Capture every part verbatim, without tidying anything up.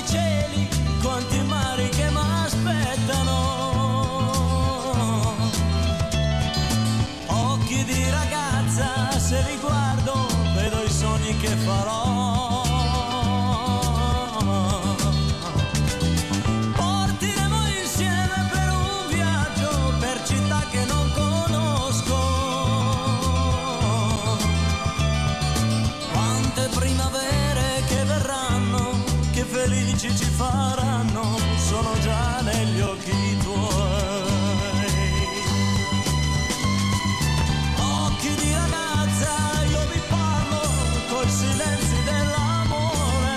quanti cieli, quanti mari che m'aspettano. Occhi di ragazza, se li guardo vedo i sogni che farò. Portiremo insieme per un viaggio, per città che non conosco. Quante primavere che verranno, che felici ci faranno, sono già negli occhi tuoi. Occhi di ragazza, io vi parlo coi silenzi dell'amore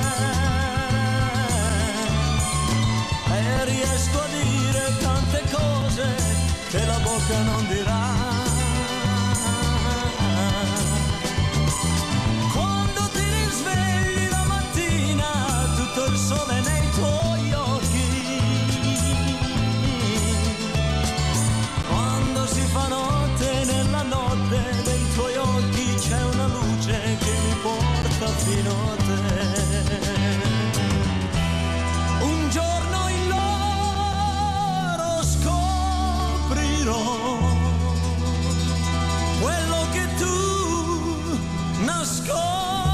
e riesco a dire tante cose che la bocca non dirà. Quando ti risvegli la mattina, tutto il sole nei tuoi occhi. Quando si fa notte, nella notte dei tuoi occhi c'è una luce che mi porta fino a te. Un giorno in loro scoprirò quello che tu nasconderai.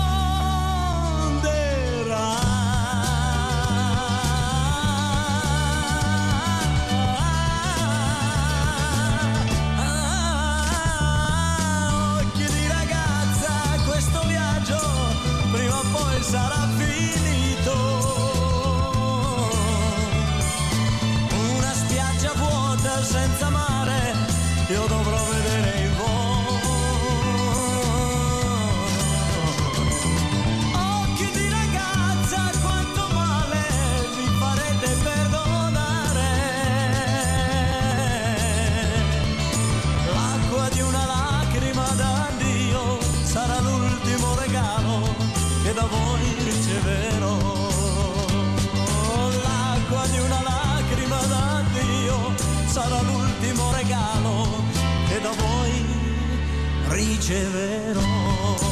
Occhi di ragazza, questo viaggio prima o poi sarà finito. Una spiaggia vuota senza mare, io dovrò vedere in voi. Occhi di ragazza, quanto male mi farete perdonare. L'acqua di una lacrima d'addio sarà l'ultimo regalo che da voi riceverò. L'acqua di una lacrima d'addio sarà l'ultimo regalo che da voi riceverò.